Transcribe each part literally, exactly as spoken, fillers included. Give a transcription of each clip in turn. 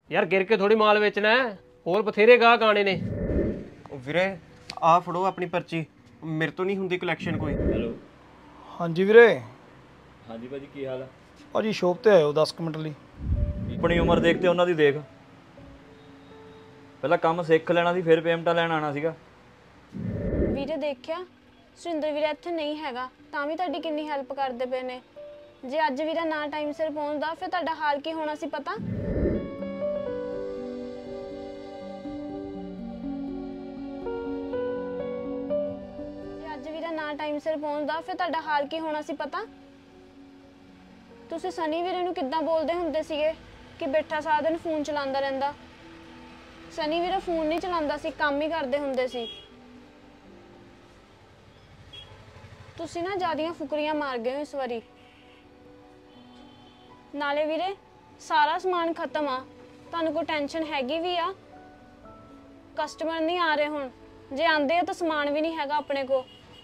यार गिर के थोड़ी माल बेचना है, होर बथेरे गाहक आने ने। ਵੀਰੇ ਆ ਫੜੋ ਆਪਣੀ ਪਰਚੀ, ਮੇਰੇ ਤੋਂ ਨਹੀਂ ਹੁੰਦੀ ਕਲੈਕਸ਼ਨ ਕੋਈ। ਹੈਲੋ ਹਾਂਜੀ ਵੀਰੇ। ਹਾਂਜੀ ਭਾਜੀ ਕੀ ਹਾਲ ਆ? ਭਾਜੀ ਸ਼ੋਪ ਤੇ ਆਇਓ ਦਸ ਕੁ ਮਿੰਟ ਲਈ। ਆਪਣੀ ਉਮਰ ਦੇਖ ਤੇ ਉਹਨਾਂ ਦੀ ਦੇਖ, ਪਹਿਲਾਂ ਕੰਮ ਸਿੱਖ ਲੈਣਾ ਸੀ ਫਿਰ ਪੇਮੈਂਟਾਂ ਲੈਣ ਆਣਾ ਸੀਗਾ। ਵੀਰੇ ਦੇਖਿਆ ਸੁਰਿੰਦਰ ਵੀਰਾ ਇੱਥੇ ਨਹੀਂ ਹੈਗਾ ਤਾਂ ਵੀ ਤੁਹਾਡੀ ਕਿੰਨੀ ਹੈਲਪ ਕਰਦੇ ਪਏ ਨੇ। ਜੇ ਅੱਜ ਵੀਰਾ ਨਾ ਟਾਈਮ ਸਿਰ ਪਹੁੰਚਦਾ ਫਿਰ ਤੁਹਾਡਾ ਹਾਲ ਕੀ ਹੋਣਾ ਸੀ ਪਤਾ? ਜੇ ਅੱਜ ਵੀਰਾ ਨਾ ਟਾਈਮ ਸਿਰ ਪਹੁੰਚਦਾ ਫਿਰ ਤੁਹਾਡਾ ਹਾਲ ਕੀ ਹੋਣਾ ਸੀ ਪਤਾ? ਤੁਸੀਂ ਸਨੀ ਵੀਰੇ ਨੂੰ ਕਿੱਦਾਂ ਬੋਲਦੇ ਹੁੰਦੇ ਸੀਗੇ ਕਿ ਬੈਠਾ ਸਾਰਾ ਦਿਨ ਫੋਨ ਚਲਾਉਂਦਾ ਰਹਿੰਦਾ। ਸਨੀ ਵੀਰਾ ਫੋਨ ਨਹੀਂ ਚਲਾਉਂਦਾ ਸੀ, ਕੰਮ ਹੀ ਕਰਦੇ ਹੁੰਦੇ ਸੀ। ਤੁਸੀਂ ਨਾ ਜ਼ਿਆਦੀਆਂ ਫੁਕਰੀਆਂ ਮਾਰ ਗਏ ਹੋ ਇਸ ਵਾਰੀ। ਨਾਲੇ ਵੀਰੇ ਸਾਰਾ ਸਮਾਨ ਖਤਮ ਆ, ਤੁਹਾਨੂੰ ਕੋਈ ਟੈਨਸ਼ਨ ਹੈਗੀ ਵੀ ਆ? ਕਸਟਮਰ ਨਹੀਂ ਆ ਰਹੇ ਹੁਣ, ਜੇ ਆਂਦੇ ਆ ਤਾਂ ਸਮਾਨ ਵੀ ਨਹੀਂ ਹੈਗਾ ਆਪਣੇ ਕੋ।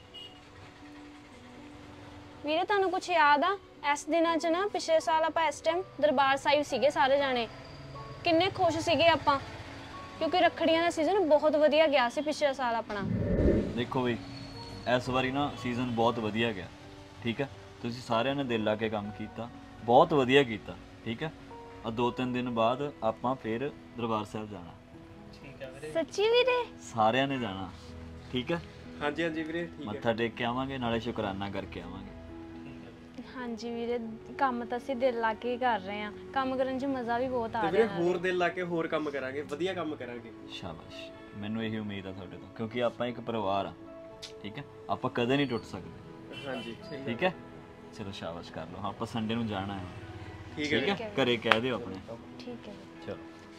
ਵੀਰੇ ਤੁਹਾਨੂੰ ਕੁਝ ਯਾਦ ਆ ਇਸ ਦਿਨਾਂ 'ਚ ਨਾ ਪਿਛਲੇ ਸਾਲ ਆਪਾਂ ਇਸ ਟਾਈਮ ਦਰਬਾਰ ਸਾਹਿਬ ਸੀਗੇ ਸਾਰੇ ਜਾਣੇ, ਕਿੰਨੇ ਖੁਸ਼ ਸੀਗੇ ਆਪਾਂ ਕਿਉਂਕਿ ਰੱਖੜੀਆਂ ਦਾ ਸੀਜ਼ਨ ਬਹੁਤ ਵਧੀਆ ਗਿਆ ਸੀ ਪਿਛਲੇ ਸਾਲ ਆਪਣਾ। ਦੇਖੋ ਬਈ ਇਸ ਵਾਰੀ ਨਾ ਸੀਜ਼ਨ ਬਹੁਤ ਵਧੀਆ ਗਿਆ, ਠੀਕ ਹੈ। ਤੁਸੀਂ ਸਾਰਿਆਂ ਨੇ ਦਿਲ ਲਾ ਕੇ ਕੰਮ ਕੀਤਾ, ਬਹੁਤ ਵਧੀਆ ਕੀਤਾ, ਠੀਕ ਹੈ। ਆ ਦੋ ਤਿੰਨ ਦਿਨ ਬਾਅਦ ਆਪਾਂ ਫਿਰ ਦਰਬਾਰ ਸਾਹਿਬ ਜਾਣਾ। ਠੀਕ ਹੈ ਵੀਰੇ। ਸੱਚੀ ਵੀਰੇ? ਸਾਰਿਆਂ ਨੇ ਜਾਣਾ, ਠੀਕ ਹੈ। ਹਾਂਜੀ ਹਾਂਜੀ ਵੀਰੇ ਠੀਕ ਹੈ। ਮੱਥਾ ਟੇਕ ਕੇ ਆਵਾਂਗੇ, ਨਾਲੇ ਸ਼ੁਕਰਾਨਾ ਕਰਕੇ ਆਵਾਂਗੇ। ਹਾਂਜੀ ਵੀਰੇ ਕੰਮ ਤਾਂ ਅਸੀਂ ਦਿਲ ਲਾ ਕੇ ਹੀ ਕਰ ਰਹੇ ਹਾਂ, ਕੰਮ ਕਰਨ 'ਚ ਮਜ਼ਾ ਵੀ ਬਹੁਤ ਆ ਤੇ ਵੀਰੇ ਰਿਹਾ। ਹੋਰ ਦਿਲ ਲਾ ਕੇ ਹੋਰ ਕੰਮ ਕਰਾਂਗੇ, ਵਧੀਆ ਕੰਮ ਕਰਾਂਗੇ। ਸ਼ਾਬਾਸ਼, ਮੈਨੂੰ ਇਹੀ ਉਮੀਦ ਆ ਤੁਹਾਡੇ ਤੋਂ, ਕਿਉਂਕਿ ਆਪਾਂ ਇੱਕ ਪਰਿਵਾਰ ਆ, ਠੀਕ ਹੈ। ਆਪਾਂ ਕਦੇ ਨਹੀਂ ਟੁੱਟ ਸਕਦੇ। ਹਾਂਜੀ ਠੀਕ ਹੈ, ਚਲੋ ਸ਼ਾਬਾਸ਼ ਕਰ ਲਓ। ਆਪਾਂ ਸੰਡੇ ਨੂੰ ਜਾਣਾ ਹੈ, ਠੀਕ ਹੈ ਠੀਕ ਹੈ। ਘਰੇ ਕਹਿ ਦਿਓ ਆਪਣੇ। ਠੀਕ ਹੈ ਚਲੋ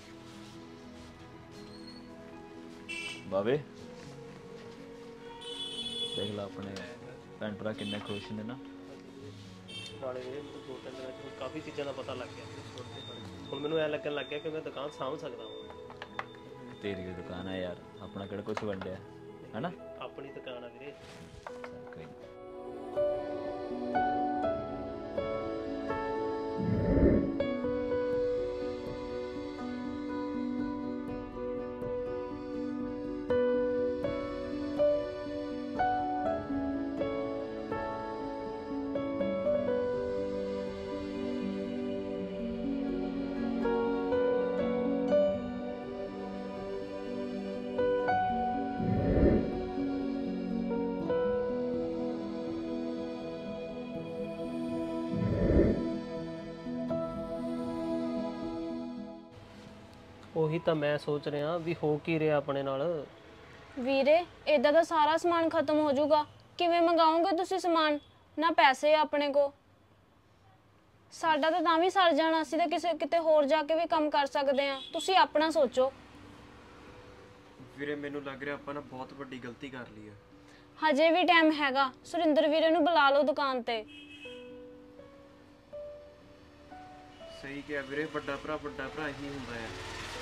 ਬਾਵੇ, ਦੇਖ ਲਾ ਆਪਣੇ ਭੈਣ ਭਰਾ ਕਿੰਨੇ ਖੁਸ਼ ਨੇ ਨਾ। ਨਾਲੇ ਵੀਰੇ ਦੋ ਤਿੰਨ ਦਿਨਾਂ 'ਚ ਕਾਫੀ ਚੀਜ਼ਾਂ ਦਾ ਪਤਾ ਲੱਗ ਗਿਆ, ਹੁਣ ਮੈਨੂੰ ਐ ਲੱਗਣ ਲੱਗ ਗਿਆ ਕਿ ਮੈਂ ਦੁਕਾਨ ਸਾਂਭ ਸਕਦਾ ਹਾਂ। ਤੇਰੀ ਵੀ ਦੁਕਾਨ ਹੈ ਯਾਰ, ਆਪਣਾ ਕਿਹੜਾ ਕੁਝ ਵੰਡਿਆ ਹੈ ਨਾ। ਆਪਣੀ ਦੁਕਾਨ ਆ ਵੀਰੇ। ਕੋਈ ਨੀ। ਉਹੀ ਤਾਂ ਮੈਂ ਸੋਚ ਰਿਹਾ ਵੀ ਹੋ ਕੀ ਰਿਹਾ ਆਪਣੇ ਨਾਲ। ਵੀਰੇ ਇਦਾਂ ਦਾ ਸਾਰਾ ਸਮਾਨ ਖਤਮ ਹੋ ਜਾਊਗਾ, ਕਿਵੇਂ ਮੰਗਾਓਗੇ ਤੁਸੀਂ ਸਮਾਨ? ਨਾ ਪੈਸੇ ਆ ਆਪਣੇ ਕੋ, ਸਾਡਾ ਤਾਂ ਤਾਂ ਵੀ ਸਰ ਜਾਣਾ, ਅਸੀਂ ਤਾਂ ਕਿਸੇ ਕਿਤੇ ਹੋਰ ਜਾ ਕੇ ਵੀ ਕੰਮ ਕਰ ਸਕਦੇ ਆ। ਤੁਸੀਂ ਆਪਣਾ ਸੋਚੋ। ਵੀਰੇ ਮੈਨੂੰ ਲੱਗ ਰਿਹਾ ਆਪਾਂ ਨਾ ਬਹੁਤ ਵੱਡੀ ਗਲਤੀ ਕਰ ਲਈ ਹੈ। ਹਜੇ ਵੀ ਟਾਈਮ ਹੈਗਾ, ਸੁਰਿੰਦਰ ਵੀਰੇ ਨੂੰ ਬੁਲਾ ਲਓ ਦੁਕਾਨ ਤੇ। ਸਹੀ ਕਿਹਾ ਵੀਰੇ, ਵੱਡਾ ਭਰਾ ਵੱਡਾ ਭਰਾ ਹੀ ਹੁੰਦਾ ਹੈ।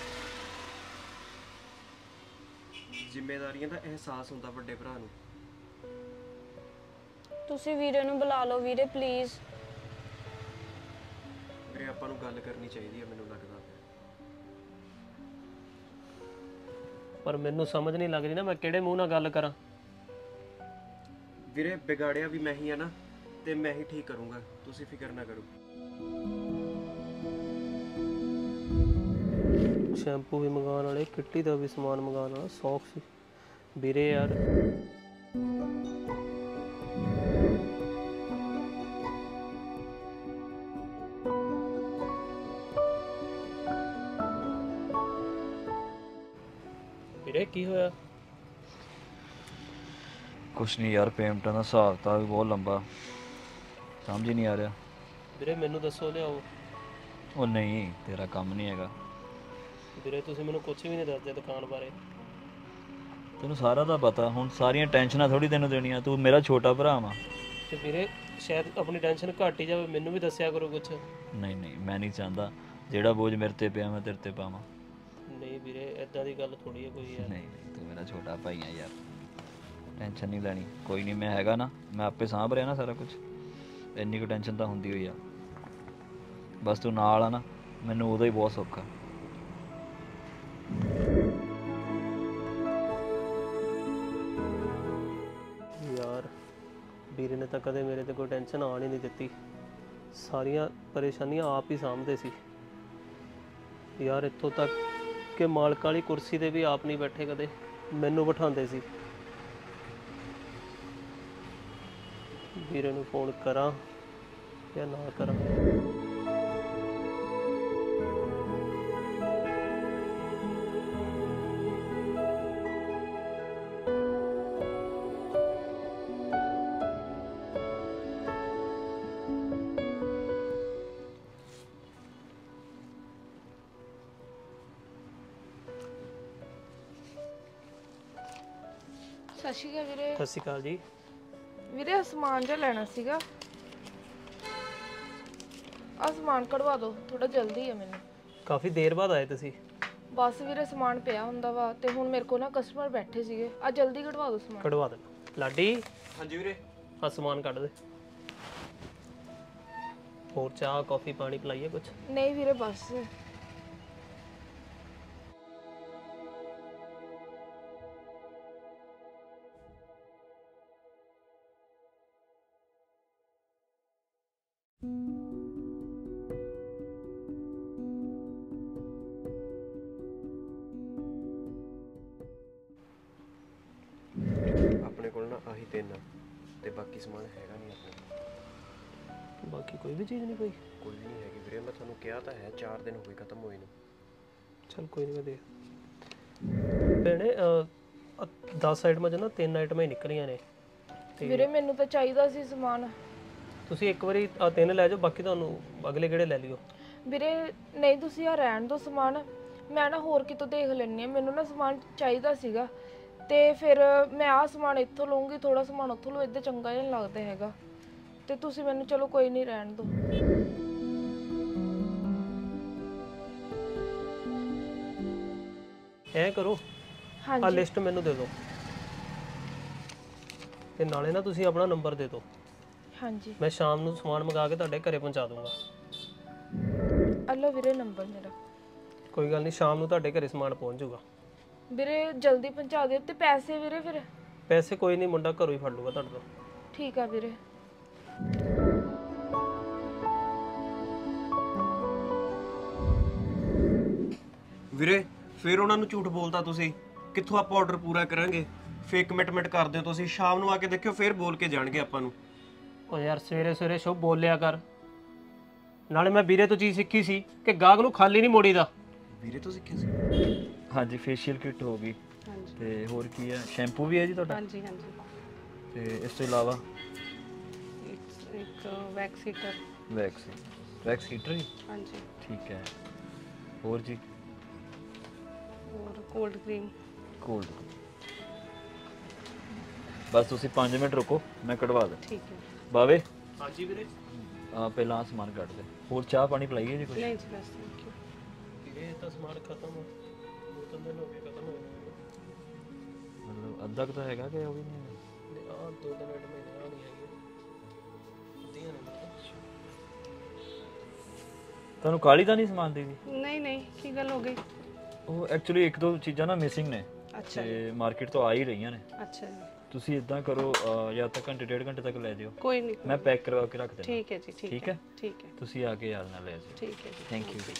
ਜ਼ਿੰਮੇਵਾਰੀਆਂ ਦਾ ਅਹਿਸਾਸ ਹੁੰਦਾ ਵੱਡੇ ਭਰਾ ਨੂੰ। ਤੁਸੀਂ ਵੀਰੇ ਨੂੰ ਬੁਲਾ ਲਓ ਵੀਰੇ ਪਲੀਜ਼। ਵੀਰੇ ਆਪਾਂ ਨੂੰ ਗੱਲ ਕਰਨੀ ਚਾਹੀਦੀ ਹੈ ਮੈਨੂੰ ਲੱਗਦਾ। ਪਰ ਮੈਨੂੰ ਸਮਝ ਨਹੀਂ ਲੱਗ ਰਹੀ ਨਾ ਮੈਂ ਕਿਹੜੇ ਮੂੰਹ ਨਾਲ ਗੱਲ ਕਰਾਂ। ਵੀਰੇ ਵਿਗਾੜਿਆ ਵੀ ਮੈਂ ਹੀ ਆ ਨਾ, ਤੇ ਮੈਂ ਹੀ ਠੀਕ ਕਰੂੰਗਾ, ਤੁਸੀਂ ਫਿਕਰ ਨਾ ਕਰੋ। ਸ਼ੈਂਪੂ ਵੀ ਮੰਗਾਉਣ ਵਾਲੇ, ਕਿੱਟੀ ਦਾ ਵੀ ਸਮਾਨ ਮੰਗਾਉਣ ਵਾਲਾ, ਸੌਖ ਸੀ ਵੀਰੇ ਯਾਰ। ਵੀਰੇ ਕੀ ਹੋਇਆ? ਕੁਛ ਨਹੀਂ ਯਾਰ, ਪੇਮੈਂਟਾਂ ਦਾ ਹਿਸਾਬ ਤਾਂ ਵੀ ਬਹੁਤ ਲੰਬਾ, ਸਮਝ ਹੀ ਨਹੀਂ ਆ ਰਿਹਾ। ਵੀਰੇ ਮੈਨੂੰ ਦੱਸੋ ਲਿਆਓ। ਉਹ ਨਹੀਂ, ਤੇਰਾ ਕੰਮ ਨਹੀਂ ਹੈਗਾ ਵੀਰੇ, ਤੁਸੀਂ ਮੈਨੂੰ ਕੁਝ ਵੀ ਨਹੀਂ ਦੱਸਦੇ ਦੁਕਾਨ ਬਾਰੇ। ਤੈਨੂੰ ਸਾਰਾ ਦਾ ਪਤਾ, ਹੁਣ ਸਾਰੀਆਂ ਟੈਨਸ਼ਨਾਂ ਥੋੜੀ ਤੈਨੂੰ ਦੇਣੀਆਂ, ਤੂੰ ਮੇਰਾ ਛੋਟਾ ਭਰਾ ਵਾ। ਤੇ ਵੀਰੇ ਸ਼ਾਇਦ ਆਪਣੀ ਟੈਨਸ਼ਨ ਘੱਟ ਹੀ ਜਾਵੇ, ਮੈਨੂੰ ਵੀ ਦੱਸਿਆ ਕਰੋ ਕੁਝ। ਨਹੀਂ ਨਹੀਂ, ਮੈਂ ਨਹੀਂ ਚਾਹੁੰਦਾ ਜਿਹੜਾ ਬੋਝ ਮੇਰੇ ਤੇ ਪਿਆ ਮੈਂ ਤੇਰੇ ਤੇ ਪਾਵਾਂ। ਨਹੀਂ ਵੀਰੇ ਇਦਾਂ ਦੀ ਗੱਲ ਥੋੜੀ ਹੈ ਕੋਈ ਯਾਰ। ਨਹੀਂ ਨਹੀਂ, ਤੂੰ ਮੇਰਾ ਛੋਟਾ ਭਾਈ ਆ ਯਾਰ, ਟੈਨਸ਼ਨ ਨਹੀਂ ਲੈਣੀ। ਕੋਈ ਨਹੀਂ, ਮੈਂ ਹੈਗਾ ਨਾ, ਮੈਂ ਆਪੇ ਸਾਂਭ ਰਿਹਾ ਨਾ ਸਾਰਾ ਕੁਝ। ਇੰਨੀ ਕੁ ਟੈਨਸ਼ਨ ਤਾਂ ਹੁੰਦੀ ਹੋਈ ਆ, ਬਸ ਤੂੰ ਨਾਲ ਆ ਨਾ, ਮੈਨੂੰ ਉਦੋਂ ਹੀ ਬਹੁਤ ਸੁੱਖ ਆ। ਇਹਨੇ ਤਾਂ ਕਦੇ ਮੇਰੇ ਤੇ ਕੋਈ ਟੈਨਸ਼ਨ ਆਉਣ ਹੀ ਨਹੀਂ ਦਿੱਤੀ। ਸਾਰੀਆਂ ਪਰੇਸ਼ਾਨੀਆਂ ਆਪ ਹੀ ਸਾਂਭਦੇ ਸੀ ਯਾਰ, ਇੱਥੋਂ ਤੱਕ ਕਿ ਮਾਲਕ ਵਾਲੀ ਕੁਰਸੀ ਤੇ ਵੀ ਆਪ ਨਹੀਂ ਬੈਠੇ, ਕਦੇ ਮੈਨੂੰ ਬਿਠਾਉਂਦੇ ਸੀ। ਵੀਰੇ ਨੂੰ ਫੋਨ ਕਰਾਂ ਜਾਂ ਨਾ ਕਰਾਂ? ਸਤਿ ਸ਼੍ਰੀ ਅਕਾਲ ਵੀਰੇ। ਸਤਿ ਸ਼੍ਰੀ ਅਕਾਲ ਜੀ। ਵੀਰੇ ਆਹ ਸਮਾਨ ਜਿਹਾ ਲੈਣਾ ਸੀਗਾ, ਆ ਸਮਾਨ ਕਢਵਾ ਦਿਓ, ਥੋੜਾ ਜਲਦੀ ਹੈ ਮੈਨੂੰ। ਕਾਫੀ ਦੇਰ ਬਾਅਦ ਆਏ ਤੁਸੀਂ। ਬਸ ਵੀਰੇ ਸਮਾਨ ਪਿਆ ਹੁੰਦਾ ਵਾ ਤੇ ਹੁਣ ਮੇਰੇ ਕੋਲ ਨਾ ਕਸਟਮਰ ਬੈਠੇ ਸੀਗੇ, ਆ ਜਲਦੀ ਕਢਵਾ ਦਿਓ ਸਮਾਨ। ਕਢਵਾ ਦੇ ਲਾਡੀ। ਹਾਂਜੀ ਵੀਰੇ। ਆ ਸਮਾਨ ਕੱਢ ਦੇ। ਹੋਰ ਚਾਹ ਕਾਫੀ ਪਾਣੀ ਪਿਲਾਈਏ ਕੁਝ? ਨਹੀਂ ਵੀਰੇ ਬਸ। ਆਪਣੇ ਕੋਲ ਨਾ ਆਹੀ ਤਿੰਨ ਆ ਤੇ ਬਾਕੀ ਸਮਾਨ ਹੈਗਾ ਨਹੀਂ ਆਪਣੇ ਕੋਲ। ਬਾਕੀ ਕੋਈ ਵੀ ਚੀਜ਼ ਨਹੀਂ ਕੋਈ? ਕੋਈ ਵੀ ਨਹੀਂ ਹੈਗੀ ਵੀਰੇ, ਮੈਂ ਤੁਹਾਨੂੰ ਕਿਹਾ ਤਾਂ ਹੈ ਚਾਰ ਦਿਨ ਹੋ ਗਏ ਖਤਮ ਹੋਏ ਨੂੰ। ਚਲ ਕੋਈ ਨਹੀਂ, ਮੈਂ ਦੇਖ ਭੈਣੇ ਦਸ ਆਈਟਮਾਂ 'ਚ ਨਾ ਤਿੰਨ ਆਈਟਮਾਂ ਹੀ ਨਿਕਲੀਆਂ ਨੇ ਤੇ ਵੀਰੇ ਮੈਨੂੰ ਤਾਂ ਚਾਹੀਦਾ ਸੀ ਸਮਾਨ। ਤੁਸੀਂ ਇੱਕ ਵਾਰੀ ਆ ਤਿੰਨ ਲੈ ਜਾਓ, ਬਾਕੀ ਤੁਹਾਨੂੰ ਅਗਲੇ ਕਿਹੜੇ ਲੈ ਲਿਓ। ਵੀਰੇ ਨਹੀਂ ਤੁਸੀਂ ਆ ਰਹਿਣ ਦਿਓ ਸਮਾਨ, ਮੈਂ ਨਾ ਹੋਰ ਕਿਤੋਂ ਦੇਖ ਲੈਣੀ ਆ, ਮੈਨੂੰ ਨਾ ਸਮਾਨ ਚਾਹੀਦਾ ਸੀਗਾ ਤੇ ਫਿਰ ਮੈਂ ਆਹ ਸਮਾਨ ਇੱਥੋਂ ਲਵਾਂਗੀ, ਥੋੜਾ ਸਮਾਨ ਉੱਥੋਂ ਲਓ, ਇੱਦਾਂ ਚੰਗਾ ਜਿਹਾ ਨਹੀਂ ਲੱਗਦਾ ਹੈਗਾ ਤੇ ਤੁਸੀਂ ਮੈਨੂੰ ਚਲੋ ਕੋਈ ਨਹੀਂ ਰਹਿਣ ਦਿਓ। ਐ ਕਰੋ, ਆ ਹਾਂਜੀ ਲਿਸਟ ਮੈਨੂੰ ਦੇ ਦਿਓ ਤੇ ਨਾਲੇ ਨਾ ਤੁਸੀਂ ਆਪਣਾ ਨੰਬਰ ਦੇ ਦਿਓ, ਹਾਂਜੀ ਮੈਂ ਸ਼ਾਮ ਨੂੰ ਸਮਾਨ ਮੰਗਾ ਕੇ ਤੁਹਾਡੇ ਘਰੇ ਪਹੁੰਚਾ ਦੂੰਗਾ। ਅੱਲੋ ਵੀਰੇ ਨੰਬਰ ਮੇਰਾ। ਕੋਈ ਗੱਲ ਨਹੀਂ, ਸ਼ਾਮ ਨੂੰ ਤੁਹਾਡੇ ਘਰੇ ਸਮਾਨ ਪਹੁੰਚ ਜਾਊਗਾ। ਵੀਰੇ ਜਲਦੀ ਪਹੁੰਚਾ ਦਿਓ ਤੇ ਪੈਸੇ ਵੀਰੇ ਫਿਰ? ਪੈਸੇ ਕੋਈ ਨਹੀਂ, ਮੁੰਡਾ ਘਰੋਂ ਹੀ ਫੜ ਲੂਗਾ ਤੁਹਾਡੇ ਤੋਂ। ਠੀਕ ਆ ਵੀਰੇ। ਵੀਰੇ ਫਿਰ ਉਹਨਾਂ ਨੂੰ ਝੂਠ ਬੋਲਤਾ ਤੁਸੀਂ, ਕਿੱਥੋਂ ਆਪਾਂ ਆਰਡਰ ਪੂਰਾ ਕਰਾਂਗੇ? ਫੇਕ ਕਮਿਟਮੈਂਟ ਕਰਦੇ ਹੋ ਤੁਸੀਂ, ਸ਼ਾਮ ਨੂੰ ਆ ਕੇ ਦੇਖਿਓ ਫਿਰ ਬੋਲ ਕੇ ਜਾਣਗੇ ਆਪਾਂ ਨੂੰ। ਓ ਯਾਰ ਸਵੇਰੇ ਸਵੇਰੇ ਸ਼ੁਭ ਬੋਲਿਆ ਕਰ, ਨਾਲੇ ਮੈਂ ਵੀਰੇ ਤੋਂ ਚੀਜ਼ ਸਿੱਖੀ ਸੀ ਕਿ ਗਾਹਕ ਨੂੰ ਖਾਲੀ ਨਹੀਂ ਮੋੜੀਦਾ। ਵੀਰੇ ਤੋਂ ਸਿੱਖਿਆ ਸੀ? ਹਾਂਜੀ ਫੇਸ਼ੀਅਲ ਕਿੱਟ ਹੋ ਗਈ ਤੇ ਹੋਰ ਕੀ ਹੈ, ਸ਼ੈਂਪੂ ਵੀ ਹੈ ਜੀ ਤੁਹਾਡਾ? ਹਾਂਜੀ ਹਾਂਜੀ। ਤੇ ਇਸ ਤੋਂ ਇਲਾਵਾ ਇੱਕ ਇੱਕ wax heater. Wax wax heater ਜੀ? ਹਾਂਜੀ। ਠੀਕ ਹੈ। ਹੋਰ ਜੀ? ਹੋਰ ਕੋਲਡ ਕਰੀਮ। ਕੋਲਡ। ਬਸ ਤੁਸੀਂ ਪੰਜ ਮਿੰਟ ਰੁਕੋ, ਮੈਂ ਕਢਵਾ ਦਾਂ। ਠੀਕ ਹੈ। ਬਾਵੇ ਹਾਂਜੀ ਵੀਰੇ। ਆ ਪਹਿਲਾਂ ਆਹ ਸਮਾਨ ਕੱਢ ਦੇ। ਹੋਰ ਚਾਹ ਪਾਣੀ ਪਿਲਾਈਏ ਜੀ ਕੁਝ? ਨਹੀਂ ਜੀ ਬਸ ਥੈਂਕ ਯੂ। ਇਹ ਤਾਂ ਸਮਾਨ ਖਤਮ ਹੋ ਦੋ ਤਿੰਨ ਦਿਨ ਹੋ ਗਏ ਖਤਮ ਹੋ ਗਏ। ਮਤਲਬ ਅੱਧਾ ਕੁ ਤਾਂ ਹੈਗਾ ਕਿ ਉਹ ਵੀ ਨਹੀਂ? ਆ ਦੋ ਤਿੰਨ ਆਈਟਮਾਂ ਆ ਨਹੀਂ ਹੈਗੀਆਂ, ਅੱਧੀਆਂ ਨੇ ਮਤਲਬ। ਤੁਹਾਨੂੰ ਕਾਲੀ ਤਾਂ ਨਹੀਂ ਸਮਾਨ ਦੀ ਵੀ? ਨਹੀਂ ਨਹੀਂ, ਕੀ ਗੱਲ ਹੋ ਗਈ? ਉਹ ਐਕਚੁਅਲੀ ਇੱਕ ਦੋ ਚੀਜ਼ਾਂ ਨਾ ਮਿਸਿੰਗ ਨੇ ਅੱਛਾ ਤੇ ਮਾਰਕੀਟ ਤੋਂ ਆ ਹੀ ਰਹੀਆਂ ਨੇ। ਅੱਛਾ ਜੀ। ਤੁਸੀਂ ਇਦਾਂ ਕਰੋ, ਅਹ, ਜਾਂ ਤਾਂ ਘੰਟੇ ਡੇਢ ਘੰਟੇ ਤੱਕ ਲੈ ਜਿਓ, ਕੋਈ ਨਹੀਂ। ਮੈਂ ਪੈਕ ਕਰਵਾ ਕੇ ਰੱਖ ਦਿੰਦਾ। ਠੀਕ ਹੈ ਜੀ। ਠੀਕ ਹੈ। ਠੀਕ ਹੈ। ਤੁਸੀਂ ਆ ਕੇ ਯਾਦ ਨਾਲ ਲੈ ਜਿਓ। ਠੀਕ ਹੈ ਜੀ। Thank you.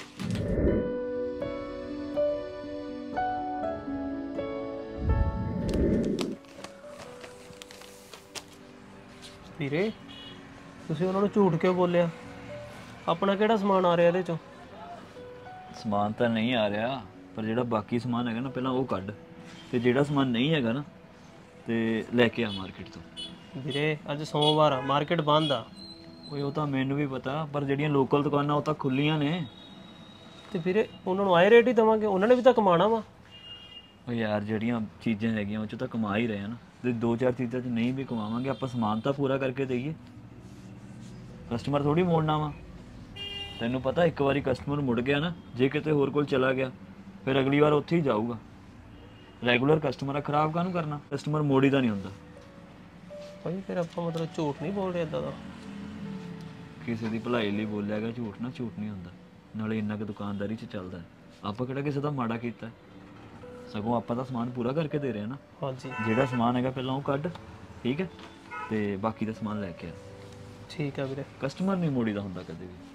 ਵੀਰੇ ਤੁਸੀਂ ਉਹਨਾਂ ਨੂੰ ਝੂਠ ਕਿਉਂ ਬੋਲਿਆ? ਆਪਣਾ ਕਿਹੜਾ ਸਮਾਨ ਆ ਰਿਹਾ ਇਹਦੇ ਚੋਂ? ਸਮਾਨ ਤਾਂ ਨਹੀਂ ਆ ਰਿਹਾ, ਪਰ ਜਿਹੜਾ ਬਾਕੀ ਸਮਾਨ ਹੈਗਾ ਨਾ ਪਹਿਲਾਂ ਉਹ ਕੱਢ, ਤੇ ਜਿਹੜਾ ਸਮਾਨ ਨਹੀਂ ਹੈਗਾ ਨਾ ਤੇ ਲੈ ਕੇ ਆ ਮਾਰਕੀਟ ਤੋਂ। ਵੀਰੇ ਅੱਜ ਸੋਮਵਾਰ ਆ, ਮਾਰਕੀਟ ਬੰਦ ਆ। ਓਏ ਉਹ ਤਾਂ ਮੈਨੂੰ ਵੀ ਪਤਾ, ਪਰ ਜਿਹੜੀਆਂ ਲੋਕਲ ਦੁਕਾਨਾਂ ਉਹ ਤਾਂ ਖੁੱਲੀਆਂ ਨੇ। ਤੇ ਵੀਰੇ ਉਹਨਾਂ ਨੂੰ ਆਏ ਰੇਟ ਹੀ ਦੇਵਾਂਗੇ, ਉਹਨਾਂ ਨੇ ਵੀ ਤਾਂ ਕਮਾਣਾ ਵਾ। ਓ ਯਾਰ ਜਿਹੜੀਆਂ ਚੀਜ਼ਾਂ ਹੈਗੀਆਂ ਉਹ 'ਚ ਤਾਂ ਕਮਾ ਹੀ ਰਹੇ ਆ ਨਾ, ਤੇ ਦੋ ਚਾਰ ਚੀਜ਼ਾਂ 'ਚ ਨਹੀਂ ਵੀ ਕਮਾਵਾਂਗੇ, ਆਪਾਂ ਸਮਾਨ ਤਾਂ ਪੂਰਾ ਕਰਕੇ ਦੇਈਏ। ਕਸਟਮਰ ਥੋੜੀ ਮੋੜਨਾ ਵਾ। ਤੈਨੂੰ ਪਤਾ ਇੱਕ ਵਾਰੀ ਕਸਟਮਰ ਮੁੜ ਗਿਆ ਨਾ, ਜੇ ਕਿਤੇ ਹੋਰ ਕੋਲ ਚਲਾ ਗਿਆ ਫਿਰ ਅਗਲੀ ਵਾਰ ਉੱਥੇ ਹੀ ਜਾਊਗਾ। ਰੈਗੂਲਰ ਕਸਟਮਰ ਆ, ਖਰਾਬ ਕਾਹਨੂੰ ਕਰਨਾ? ਕਸਟਮਰ ਮੋੜੀ ਦਾ ਨਹੀਂ ਹੁੰਦਾ। ਭਾਈ ਫਿਰ ਆਪਾਂ ਮਤਲਬ ਝੂਠ ਨਹੀਂ ਬੋਲ ਰਹੇ ਇਦਾਂ ਦਾ। ਕਿਸੇ ਦੀ ਭਲਾਈ ਲਈ ਬੋਲਿਆ ਗਿਆ ਝੂਠ ਨਾ, ਝੂਠ ਨਹੀਂ ਹੁੰਦਾ। ਨਾਲੇ ਇੰਨਾ ਕੁ ਦੁਕਾਨਦਾਰੀ 'ਚ ਚੱਲਦਾ, ਆਪਾਂ ਕਿਹੜਾ ਕਿਸੇ ਦਾ ਮਾੜਾ ਕੀਤਾ, ਸਗੋਂ ਆਪਾਂ ਤਾਂ ਸਮਾਨ ਪੂਰਾ ਕਰਕੇ ਦੇ ਰਹੇ ਹਾਂ ਨਾ। ਹਾਂਜੀ ਜਿਹੜਾ ਸਮਾਨ ਹੈਗਾ ਪਹਿਲਾਂ ਉਹ ਕੱਢ, ਠੀਕ ਹੈ, ਤੇ ਬਾਕੀ ਦਾ ਸਮਾਨ ਲੈ ਕੇ ਆ। ਠੀਕ ਆ ਵੀਰੇ। ਕਸਟਮਰ ਨਹੀਂ ਮੋੜੀ ਦਾ ਹੁੰਦਾ ਕਦੇ ਵੀ।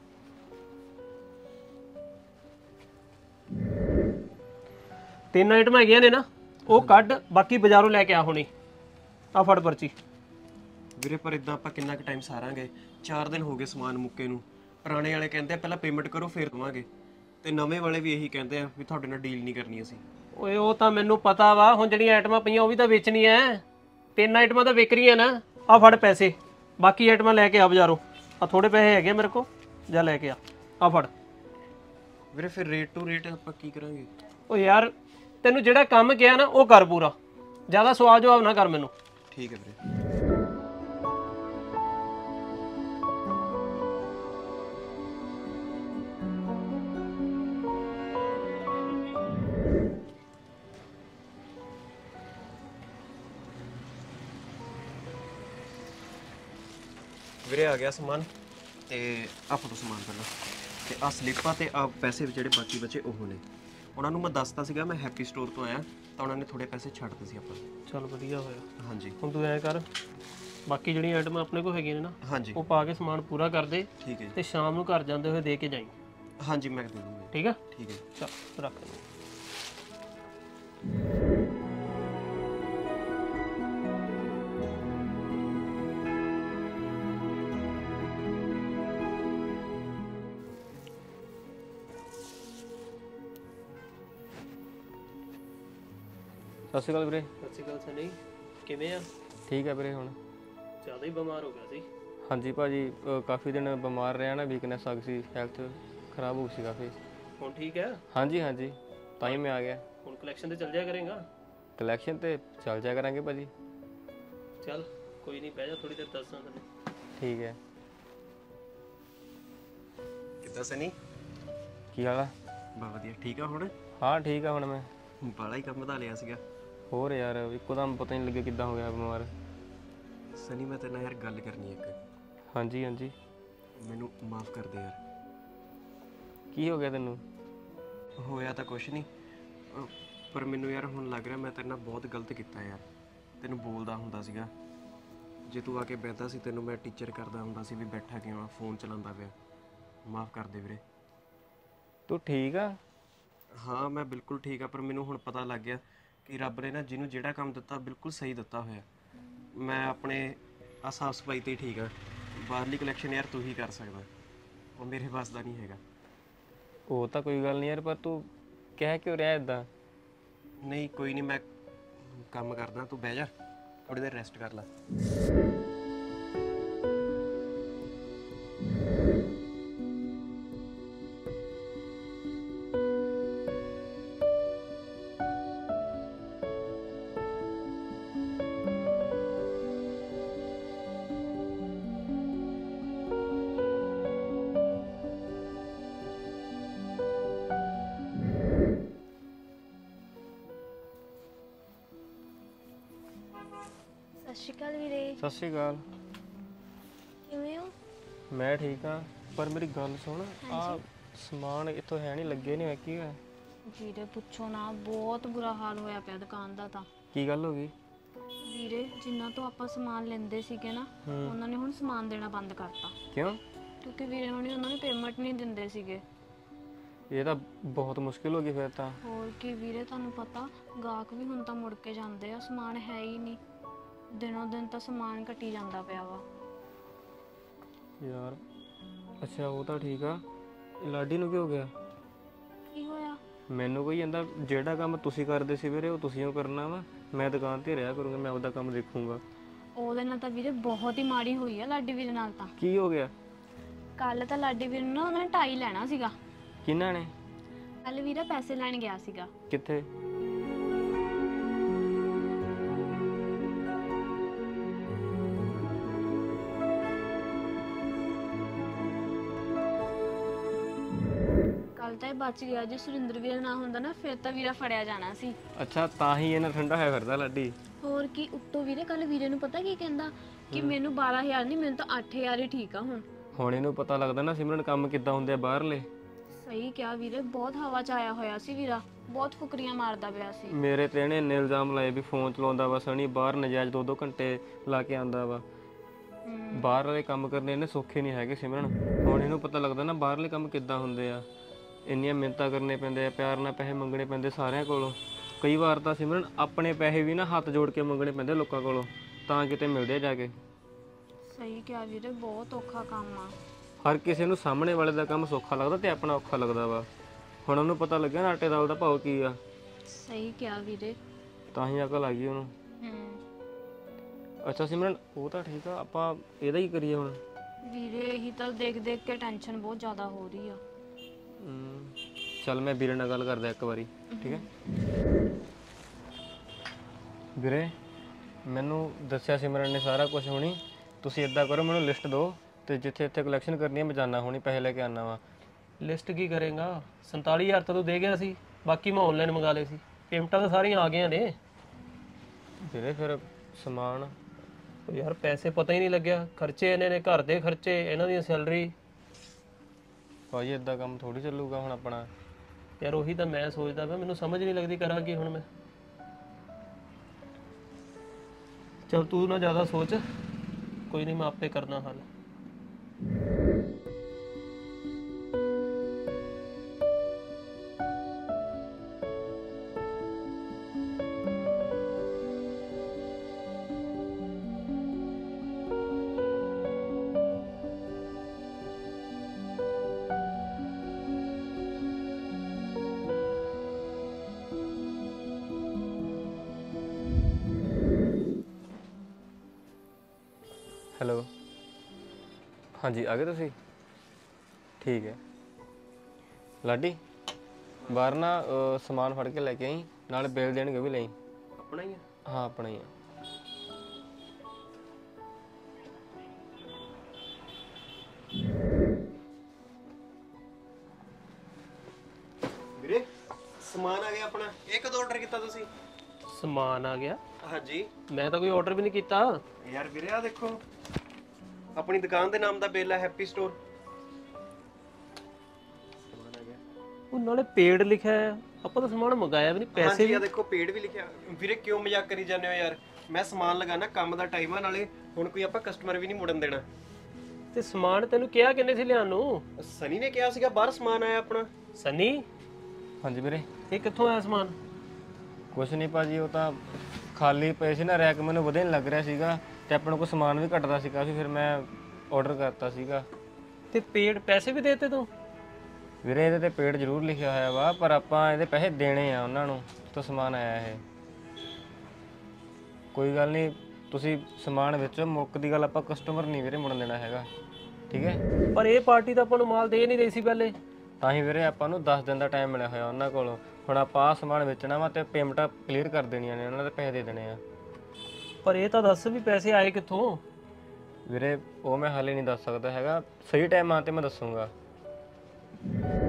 ਤਿੰਨ ਆਈਟਮਾਂ ਹੈਗੀਆਂ ਨੇ ਨਾ, ਉਹ ਕੱਢ, ਬਾਕੀ ਬਾਜ਼ਾਰੋਂ ਲੈ ਕੇ ਆ ਹੁਣੀ। ਆ ਫੜ ਪਰਚੀ। ਵੀਰੇ ਪਰ ਇਦਾਂ ਆਪਾਂ ਕਿੰਨਾ ਕੁ ਟਾਈਮ ਸਾਰਾਂਗੇ? ਚਾਰ ਦਿਨ ਹੋ ਗਏ ਸਮਾਨ ਮੁੱਕੇ ਨੂੰ। ਪੁਰਾਣੇ ਵਾਲੇ ਕਹਿੰਦੇ ਆ ਪਹਿਲਾਂ ਪੇਮੈਂਟ ਕਰੋ ਫਿਰ ਦਵਾਂਗੇ, ਤੇ ਨਵੇਂ ਵਾਲੇ ਵੀ ਇਹੀ ਕਹਿੰਦੇ ਆ ਵੀ ਤੁਹਾਡੇ ਨਾਲ ਡੀਲ ਨਹੀਂ ਕਰਨੀ ਅਸੀਂ। ਓਏ ਉਹ ਤਾਂ ਮੈਨੂੰ ਪਤਾ ਵਾ, ਹੁਣ ਜਿਹੜੀਆਂ ਆਈਟਮਾਂ ਪਈਆਂ ਉਹ ਵੀ ਤਾਂ ਵੇਚਣੀਆਂ ਐ। ਤਿੰਨ ਆਈਟਮਾਂ ਤਾਂ ਵਿਕ ਰਹੀਆਂ ਨਾ। ਆ ਫੜ ਪੈਸੇ, ਬਾਕੀ ਆਈਟਮਾਂ ਲੈ ਕੇ ਆ ਬਾਜ਼ਾਰੋਂ। ਆ ਥੋੜੇ ਪੈਸੇ ਹੈਗੇ ਮੇਰੇ ਕੋਲ, ਜਾ ਲੈ ਕੇ ਆ। ਆ ਫੜ। ਵੀਰੇ ਫਿਰ ਰੇਟ ਟੂ ਰੇਟ ਆਪਾਂ ਕੀ ਕਰਾਂਗੇ? ਓ ਯਾਰ ਤੈਨੂੰ ਜਿਹੜਾ ਕੰਮ ਕਿਹਾ ਨਾ ਉਹ ਕਰ ਪੂਰਾ, ਜ਼ਿਆਦਾ ਸਵਾਲ ਜਵਾਬ ਨਾ ਕਰ ਮੈਨੂੰ। ਠੀਕ ਹੈ ਵੀਰੇ। ਵੀਰੇ ਆ ਗਿਆ ਸਮਾਨ, ਤੇ ਆ ਫੋਟੋ ਸਮਾਨ ਪਹਿਲਾਂ, ਤੇ ਆ ਸਲਿੱਪਾਂ ਤੇ ਆ ਪੈਸੇ ਜਿਹੜੇ ਬਾਕੀ ਬਚੇ ਉਹ ਨੇ। ਉਹਨਾਂ ਨੂੰ ਮੈਂ ਦੱਸਤਾ ਸੀਗਾ ਮੈਂ ਹੈਪੀ ਸਟੋਰ ਤੋਂ ਆਇਆ, ਤਾਂ ਉਹਨਾਂ ਨੇ ਥੋੜੇ ਪੈਸੇ ਛੱਡਦੇ ਸੀ ਆਪਾਂ। ਚੱਲ ਵਧੀਆ ਹੋਇਆ। ਹਾਂਜੀ ਹੁਣ ਤੂੰ ਐਂ ਕਰ, ਬਾਕੀ ਜਿਹੜੀਆਂ ਆਈਟਮਾਂ ਆਪਣੇ ਕੋਲ ਹੈਗੀਆਂ ਨੇ ਨਾ, ਹਾਂਜੀ ਉਹ ਪਾ ਕੇ ਸਮਾਨ ਪੂਰਾ ਕਰ ਦੇ, ਠੀਕ ਹੈ ਜੀ। ਤੇ ਸ਼ਾਮ ਨੂੰ ਘਰ ਜਾਂਦੇ ਹੋਏ ਦੇ ਕੇ ਜਾਈਂ। ਹਾਂਜੀ ਮੈਂ ਦੇ ਦੂੰਗਾ। ਠੀਕ ਆ? ਠੀਕ ਹੈ। ਚੱਲ ਰੱਖ ਲੈ। ਸਤਿ ਸ਼੍ਰੀ ਅਕਾਲ ਵੀਰੇ। ਸਤਿ ਸ਼੍ਰੀ ਅਕਾਲ ਸਨੀ, ਕਿਵੇਂ ਆ? ਠੀਕ ਹੈ ਵੀਰੇ। ਹੁਣ ਜ਼ਿਆਦਾ ਹੀ ਬਿਮਾਰ ਹੋ ਗਿਆ ਸੀ। ਹਾਂਜੀ ਭਾਜੀ, ਅ, ਕਾਫੀ ਦਿਨ ਬਿਮਾਰ ਰਿਹਾ ਨਾ, ਵੀਕਨੈਸ ਆ ਗਈ ਸੀ, ਹੈਲਥ ਖਰਾਬ ਹੋ ਗਈ ਸੀ ਕਾਫੀ। ਹੁਣ ਠੀਕ ਹੈ? ਹਾਂਜੀ ਹਾਂਜੀ, ਤਾਂ ਹੀ ਮੈਂ ਆ ਗਿਆ। ਹੁਣ ਕਲੈਕਸ਼ਨ ਤੇ ਚੱਲ ਜਾਇਆ ਕਰੇਗਾ? ਕਲੈਕਸ਼ਨ ਤੇ ਚੱਲ ਜਾਇਆ ਕਰਾਂਗੇ ਭਾਜੀ। ਚੱਲ ਕੋਈ ਨਹੀਂ, ਬਹਿ ਜਾ, ਥੋੜੀ ਦੇਰ ਦੱਸਾਂ ਤੈਨੂੰ। ਠੀਕ ਹੈ। ਕਿੱਦਾਂ ਸਨੀ? ਕੀ ਹਾਲ ਆ? ਬਾ ਵਧੀਆ। ਠੀਕ ਆ ਹੁਣ? ਹਾਂ ਠੀਕ ਆ। ਹੁਣ ਮੈਂ ਬਾਲਾ ਹੀ ਕੰਮ ਵਧਾ ਲਿਆ ਸੀਗਾ। ਹੋਰ ਯਾਰ ਇੱਕੋ ਦਮ ਪਤਾ ਨਹੀਂ ਲੱਗਿਆ ਕਿੱਦਾਂ ਹੋ ਗਿਆ ਬਿਮਾਰ। ਸਨੀ ਮੈਂ ਤੇਰੇ ਨਾਲ ਯਾਰ ਗੱਲ ਕਰਨੀ ਇੱਕ। ਹਾਂਜੀ ਹਾਂਜੀ। ਮੈਨੂੰ ਮਾਫ ਕਰ ਦੇ ਯਾਰ। ਕੀ ਹੋ ਗਿਆ ਤੈਨੂੰ? ਹੋਇਆ ਤਾਂ ਕੁਛ ਨਹੀਂ, ਅਹ ਪਰ ਮੈਨੂੰ ਯਾਰ ਹੁਣ ਲੱਗ ਰਿਹਾ ਮੈਂ ਤੇਰੇ ਨਾਲ ਬਹੁਤ ਗਲਤ ਕੀਤਾ ਯਾਰ। ਤੈਨੂੰ ਬੋਲਦਾ ਹੁੰਦਾ ਸੀਗਾ, ਜੇ ਤੂੰ ਆ ਕੇ ਬੈਠਦਾ ਸੀ ਤੈਨੂੰ ਮੈਂ ਟੀਚਰ ਕਰਦਾ ਹੁੰਦਾ ਸੀ ਵੀ ਬੈਠਾ ਕਿਉਂ ਆ, ਫੋਨ ਚਲਾਉਂਦਾ ਪਿਆ। ਮਾਫ ਕਰ ਦੇ ਵੀਰੇ। ਤੂੰ ਠੀਕ ਆ? ਹਾਂ ਮੈਂ ਬਿਲਕੁਲ ਠੀਕ ਆ, ਪਰ ਮੈਨੂੰ ਹੁਣ ਪਤਾ ਲੱਗ ਗਿਆ ਕਿ ਰੱਬ ਨੇ ਨਾ ਜਿਹਨੂੰ ਜਿਹੜਾ ਕੰਮ ਦਿੱਤਾ ਬਿਲਕੁਲ ਸਹੀ ਦਿੱਤਾ ਹੋਇਆ। ਮੈਂ ਆਪਣੇ ਆ ਸਾਫ ਸਫਾਈ ਤੇ ਹੀ ਠੀਕ ਆ। ਬਾਹਰਲੀ ਕਲੈਕਸ਼ਨ ਯਾਰ ਤੂੰ ਹੀ ਕਰ ਸਕਦਾ, ਉਹ ਮੇਰੇ ਵੱਸ ਦਾ ਨਹੀਂ ਹੈਗਾ। ਉਹ ਤਾਂ ਕੋਈ ਗੱਲ ਨਹੀਂ ਯਾਰ, ਪਰ ਤੂੰ ਕਹਿ ਕਿਉਂ ਰਿਹਾ ਇਦਾਂ? ਨਹੀਂ ਕੋਈ ਨਹੀਂ, ਮੈਂ ਕੰਮ ਕਰਦਾ, ਤੂੰ ਬਹਿ ਜਾ, ਥੋੜੀ ਦੇਰ ਰੈਸਟ ਕਰ ਲੈ। ਸਤਿ ਸ਼੍ਰੀ ਅਕਾਲ ਵੀਰੇ। ਸਤਿ ਸ਼੍ਰੀ ਅਕਾਲ। ਕਿਵੇਂ ਹੋ? ਮੈਂ ਠੀਕ ਆ, ਪਰ ਮੇਰੀ ਗੱਲ ਸੁਣ, ਆ ਸਮਾਨ ਇੱਥੋਂ ਹੈ ਨਹੀਂ, ਲੱਗੇ ਨਹੀਂ ਹੋਇਆ, ਕੀ ਹੋਇਆ? ਵੀਰੇ ਪੁੱਛੋ ਨਾ, ਬਹੁਤ ਬੁਰਾ ਹਾਲ ਹੋਇਆ ਪਿਆ ਦੁਕਾਨ ਦਾ ਤਾਂ। ਕੀ ਗੱਲ ਹੋ ਗਈ? ਵੀਰੇ ਜਿੰਨਾ ਤੋਂ ਆਪਾਂ ਸਮਾਨ ਲੈਂਦੇ ਸੀਗੇ ਨਾ, ਉਹਨਾਂ ਨੇ ਹੁਣ ਸਮਾਨ ਦੇਣਾ ਬੰਦ ਕਰਤਾ। ਕਿਉਂ? ਕਿਉਂਕਿ ਵੀਰੇ ਹੁਣੀ ਉਹਨਾਂ ਨੂੰ ਪੇਮੈਂਟ ਨਹੀਂ ਦਿੰਦੇ ਸੀਗੇ। ਇਹ ਤਾਂ ਬਹੁਤ ਮੁਸ਼ਕਿਲ ਹੋ ਗਈ ਫਿਰ ਤਾਂ। ਹੋਰ ਕੀ ਵੀਰੇ, ਤੁਹਾਨੂੰ ਪਤਾ ਗਾਹਕ ਵੀ ਹੁਣ ਤਾਂ ਮੁੜ ਕੇ ਜਾਂਦੇ ਆ, ਸਮਾਨ ਹੈ ਹੀ ਨਹੀਂ। ਦਿਨੋਂ ਦਿਨ ਤਾਂ ਸਮਾਨ ਘਟੀ ਜਾਂਦਾ ਪਿਆ ਵਾ ਯਾਰ। ਅੱਛਾ ਉਹ ਤਾਂ ਠੀਕ ਆ, ਇਹ ਲਾਡੀ ਨੂੰ ਕੀ ਹੋ ਗਿਆ? ਕੀ ਹੋਇਆ? ਮੈਨੂੰ ਕੋਈ ਕਹਿੰਦਾ ਜਿਹੜਾ ਕੰਮ ਤੁਸੀਂ ਕਰਦੇ ਸੀ ਵੀਰੇ ਉਹ ਤੁਸੀਂ ਉਹ ਕਰਨਾ ਵਾ, ਮੈਂ ਦੁਕਾਨ ਤੇ ਰਿਹਾ ਕਰੂੰਗਾ, ਮੈਂ ਆਪਦਾ ਕੰਮ ਦੇਖੂੰਗਾ। ਉਹਦੇ ਨਾਲ ਤਾਂ ਵੀਰੇ ਬਹੁਤ ਹੀ ਮਾੜੀ ਹੋਈ ਆ ਲਾਡੀ ਵੀਰੇ ਨਾਲ ਤਾਂ। ਕੀ ਹੋ ਗਿਆ? ਕੱਲ ਤਾਂ ਲਾਡੀ ਵੀਰੇ ਨੂੰ ਨਾ ਉਹਨਾਂ ਨੇ ਢਾਈ ਲੈਣਾ ਸੀਗਾ। ਕਿਹਨਾਂ ਨੇ? ਕੱਲ ਵੀਰੇ ਪੈਸੇ ਲੈਣ ਗਿਆ ਸੀਗਾ। ਕਿੱਥੇ? ਕੱਲ ਤਾਂ ਇਹ ਬਚ ਗਿਆ, ਜੇ ਸੁਰਿੰਦਰ ਵੀਰੇ ਨਾ ਹੁੰਦਾ ਨਾ ਫਿਰ ਤਾਂ ਵੀਰਾ ਫੜਿਆ ਜਾਣਾ ਸੀ। ਅੱਛਾ ਤਾਂ ਹੀ ਇਹਨਾਂ ਠੰਡਾ ਹੋਇਆ ਫਿਰਦਾ ਲਾਡੀ। ਹੋਰ ਕੀ, ਉੱਤੋਂ ਵੀਰੇ ਕੱਲ ਵੀਰੇ ਨੂੰ ਪਤਾ ਕੀ ਕਹਿੰਦਾ ਕਿ ਮੈਨੂੰ ਬਾਰਾਂ ਹਜ਼ਾਰ ਨਹੀਂ, ਮੈਨੂੰ ਤਾਂ ਅੱਠ ਹਜ਼ਾਰ ਹੀ ਠੀਕ ਆ ਹੁਣ। ਹੁਣ ਇਹਨੂੰ ਪਤਾ ਲੱਗਦਾ ਨਾ ਸਿਮਰਨ ਕੰਮ ਕਿੱਦਾਂ ਹੁੰਦੇ ਆ ਬਾਹਰਲੇ। ਸਹੀ ਕਿਹਾ ਵੀਰੇ, ਬਹੁਤ ਹਵਾ ਚ ਆਇਆ ਹੋਇਆ ਸੀ ਵੀਰਾ, ਬਹੁਤ ਫੁਕਰੀਆਂ ਮਾਰਦਾ ਪਿਆ ਸੀ। ਮੇਰੇ ਤੇ ਇਹਨੇ ਇੰਨੇ ਇਲਜ਼ਾਮ ਲਾਏ ਵੀ ਫੋਨ ਚਲਾਉਂਦਾ ਵਾ ਸਣੀ, ਬਾਹਰ ਨਜਾਇਜ਼ ਦੋ ਦੋ ਘੰਟੇ ਲਾ ਕੇ ਆਂਦਾ ਵਾ। ਬਾਹਰ ਵਾਲੇ ਕੰਮ ਕਰਨੇ ਇਹਨੇ ਸੌਖੇ ਨਹੀਂ ਹੈਗੇ ਸਿਮਰਨ। ਹੁਣ ਇਹਨੂੰ ਪਤਾ ਲੱਗਦਾ ਨਾ ਬਾਹਰਲੇ ਕੰਮ ਕਿੱਦਾਂ ਹੁੰਦੇ ਆ। ਇੰਨੀਆਂ ਮਿਹਨਤਾਂ ਕਰਨੇ ਪੈਂਦੇ ਆ, ਪਿਆਰ ਨਾਲ ਪੈਸੇ ਮੰਗਣੇ ਪੈਂਦੇ ਸਾਰਿਆਂ ਕੋਲੋਂ। ਕਈ ਵਾਰ ਤਾਂ ਸਿਮਰਨ ਆਪਣੇ ਪੈਸੇ ਵੀ ਨਾ ਹੱਥ ਜੋੜ ਕੇ ਮੰਗਣੇ ਪੈਂਦੇ ਲੋਕਾਂ ਕੋਲੋਂ, ਤਾਂ ਕਿਤੇ ਮਿਲਦੇ ਜਾ ਕੇ। ਸਹੀ ਕਿਹਾ ਵੀਰੇ, ਬਹੁਤ ਔਖਾ ਕੰਮ ਆ। ਹਰ ਕਿਸੇ ਨੂੰ ਸਾਹਮਣੇ ਵਾਲੇ ਦਾ ਕੰਮ ਸੌਖਾ ਲੱਗਦਾ ਤੇ ਆਪਣਾ ਔਖਾ ਲੱਗਦਾ ਵਾ। ਹੁਣ ਉਹਨੂੰ ਪਤਾ ਲੱਗਿਆ ਨਾ ਆਟੇ ਦਾਲ ਦਾ ਭਾਅ ਕੀ ਆ। ਸਹੀ ਕਿਹਾ ਵੀਰੇ। ਤਾਂ ਹੀ ਅਕਲ ਆ ਗਈ ਉਹਨੂੰ। ਹੂੰ ਅੱਛਾ ਸਿਮਰਨ, ਉਹ ਤਾਂ ਠੀਕ ਆ, ਆਪਾਂ ਇਹਦਾ ਹੀ ਕਰੀਏ ਹੁਣ। ਵੀਰੇ ਇਹੀ ਤਾਂ ਦੇਖ ਦੇਖ ਕੇ ਟੈਨਸ਼ਨ ਬਹੁਤ ਜ਼ਿਆਦਾ ਹੋ ਰਹੀ ਆ। ਹਮ, ਚੱਲ ਮੈਂ ਵੀਰੇ ਨਾਲ ਗੱਲ ਕਰਦਾ ਇੱਕ ਵਾਰੀ, ਠੀਕ ਹੈ। ਵੀਰੇ ਮੈਨੂੰ ਦੱਸਿਆ ਸਿਮਰਨ ਨੇ ਸਾਰਾ ਕੁਝ ਹੁਣੀ। ਤੁਸੀਂ ਇਦਾਂ ਕਰੋ, ਮੈਨੂੰ ਲਿਸਟ ਦਿਓ ਤੇ ਜਿੱਥੇ ਇੱਥੇ ਕਲੈਕਸ਼ਨ ਕਰਨੀ ਹੈ ਮੈਂ ਜਾਣਾ ਹੁਣੀ, ਪੈਸੇ ਲੈ ਕੇ ਆਣਾ ਵਾ। ਲਿਸਟ ਕੀ ਕਰੇਗਾ? ਸੰਤਾਲੀ ਹਜ਼ਾਰ ਤਾਂ ਤੂੰ ਦੇ ਗਿਆ ਸੀ, ਬਾਕੀ ਮੈਂ ਆਨਲਾਈਨ ਮੰਗਾ ਲਏ ਸੀ। ਪੇਮੈਂਟਾਂ ਤਾਂ ਸਾਰੀਆਂ ਆ ਗਈਆਂ ਨੇ। ਵੀਰੇ ਫਿਰ ਸਮਾਨ ਉਹ ਯਾਰ ਪੈਸੇ ਪਤਾ ਹੀ ਨਹੀਂ ਲੱਗਿਆ, ਖਰਚੇ ਇਹਨੇ ਨੇ, ਘਰ ਦੇ ਖਰਚੇ, ਇਹਨਾਂ ਦੀ ਸੈਲਰੀ। ਭਾਜੀ ਇਦਾਂ ਕੰਮ ਥੋੜੀ ਚੱਲੂਗਾ ਹੁਣ ਆਪਣਾ। ਯਾਰ ਉਹੀ ਤਾਂ ਮੈਂ ਸੋਚਦਾ ਪਿਆ, ਮੈਨੂੰ ਸਮਝ ਨਹੀਂ ਲੱਗਦੀ ਕਰਾਂ ਕੀ ਹੁਣ ਮੈਂ। ਚਲ ਤੂੰ ਨਾ ਜ਼ਿਆਦਾ ਸੋਚ, ਕੋਈ ਨਹੀਂ ਮੈਂ ਆਪੇ ਕਰਨਾ ਹੱਲ। ਹੈਲੋ, ਹਾਂਜੀ ਆ ਗਏ ਤੁਸੀਂ? ਠੀਕ ਹੈ ਲਾਡੀ, ਬਾਹਰ ਨਾ ਅਹ, ਸਮਾਨ ਫੜ ਕੇ ਲੈ ਕੇ ਆਈ, ਨਾਲ ਬਿੱਲ ਦੇਣਗੇ ਵੀ ਲਈ। ਆਪਣਾ ਹੀ ਆ? ਹਾਂ ਆਪਣਾ ਹੀ ਆ। ਵੀਰੇ ਸਮਾਨ ਆ ਗਿਆ ਆਪਣਾ। ਇਹ ਕਦੋਂ ਆਰਡਰ ਕੀਤਾ ਤੁਸੀਂ? ਸਮਾਨ ਆ ਗਿਆ? ਹਾਂਜੀ। ਮੈਂ ਤਾਂ ਕੋਈ ਆਰਡਰ ਵੀ ਨਹੀਂ ਕੀਤਾ। ਯਾਰ ਵੀਰੇ ਆ ਦੇਖੋ, ਆਪਣੀ ਦੁਕਾਨ ਦੇ ਨਾਮ ਦਾ ਬਿੱਲ ਹੈ, ਹੈਪੀ ਸਟੋਰ। ਸਮਾਨ ਆ ਗਿਆ। ਉਹ ਨਾਲੇ ਪੇਡ ਲਿਖਿਆ ਹੈ, ਆਪਾਂ ਤਾਂ ਸਮਾਨ ਮੰਗਾਇਆ ਵੀ ਨਹੀਂ, ਪੈਸੇ ਹਾਂਜੀ ਵੀ। ਆ ਦੇਖੋ ਪੇਡ ਵੀ ਲਿਖਿਆ। ਵੀਰੇ ਕਿਉਂ ਮਜ਼ਾਕ ਕਰੀ ਜਾਂਦੇ ਹੋ ਯਾਰ? ਮੈਂ ਸਮਾਨ ਲਗਾਣਾ, ਕੰਮ ਦਾ ਟਾਈਮ ਆ, ਨਾਲੇ ਹੁਣ ਕੋਈ ਆਪਾਂ ਕਸਟਮਰ ਵੀ ਨਹੀਂ ਮੁੜਨ ਦੇਣਾ। ਤੇ ਸਮਾਨ ਤੈਨੂੰ ਕਿਹਾ ਕਿੰਨੇ ਸੀ ਲਿਆਉਣ ਨੂੰ? ਸਨੀ ਨੇ ਕਿਹਾ ਸੀਗਾ, ਬਾਹਰ ਸਮਾਨ ਆਇਆ ਆਪਣਾ। ਸਨੀ? ਹਾਂਜੀ ਵੀਰੇ। ਇਹ ਕਿੱਥੋਂ ਆਇਆ ਸਮਾਨ? ਕੁਛ ਨਹੀਂ ਭਾਜੀ, ਉਹ ਤਾਂ ਖਾਲੀ ਪਏ ਸੀ ਨਾ ਰੈਕ, ਮੈਨੂੰ ਵਧੀਆ ਨਹੀਂ ਲੱਗ ਰਿਹਾ ਸੀਗਾ ਤੇ ਆਪਣੇ ਕੋਲ ਸਮਾਨ ਵੀ ਘਟਦਾ ਸੀ ਕਾਫੀ, ਫਿਰ ਮੈਂ ਆਰਡਰ ਕਰਤਾ ਸੀਗਾ। ਤੇ ਪੇਡ ਪੈਸੇ ਵੀ ਦੇਤੇ ਤੂੰ? ਵੀਰੇ ਇਹਦੇ ਤੇ ਪੇਡ ਜ਼ਰੂਰ ਲਿਖਿਆ ਹੋਇਆ ਵਾ, ਪਰ ਆਪਾਂ ਇਹਦੇ ਪੈਸੇ ਦੇਣੇ ਆ ਉਹਨਾਂ ਨੂੰ, ਤੋਂ ਸਮਾਨ ਆਇਆ ਇਹ। ਕੋਈ ਗੱਲ ਨਹੀਂ, ਤੁਸੀਂ ਸਮਾਨ ਵਿੱਚ ਮੁੱਕ ਦੀ ਗੱਲ, ਆਪਾਂ ਕਸਟਮਰ ਨਹੀਂ ਵੀਰੇ ਮੁੜਨ ਦੇਣਾ ਹੈਗਾ, ਠੀਕ ਹੈ। ਪਰ ਇਹ ਪਾਰਟੀ ਤਾਂ ਆਪਾਂ ਨੂੰ ਮਾਲ ਦੇ ਨਹੀਂ ਰਹੀ ਸੀ ਪਹਿਲੇ। ਤਾਂ ਹੀ ਵੀਰੇ ਆਪਾਂ ਨੂੰ ਦਸ ਦਿਨ ਦਾ ਟਾਈਮ ਮਿਲਿਆ ਹੋਇਆ ਉਹਨਾਂ ਕੋਲੋਂ। ਹੁਣ ਆਪਾਂ ਆਹ ਸਮਾਨ ਵੇਚਣਾ ਵਾ ਤੇ ਪੇਮੈਂਟਾਂ ਕਲੀਅਰ ਕਰ ਦੇਣੀਆਂ ਨੇ, ਉਹਨਾਂ ਦੇ ਪੈਸੇ ਦੇ ਦੇਣੇ ਆ। ਪਰ ਇਹ ਤਾਂ ਦੱਸ ਵੀ ਪੈਸੇ ਆਏ ਕਿੱਥੋਂ? ਵੀਰੇ ਉਹ ਮੈਂ ਹਾਲੇ ਨਹੀਂ ਦੱਸ ਸਕਦਾ ਹੈਗਾ, ਸਹੀ ਟਾਈਮ ਆ ਤੇ ਮੈਂ ਦੱਸੂਗਾ।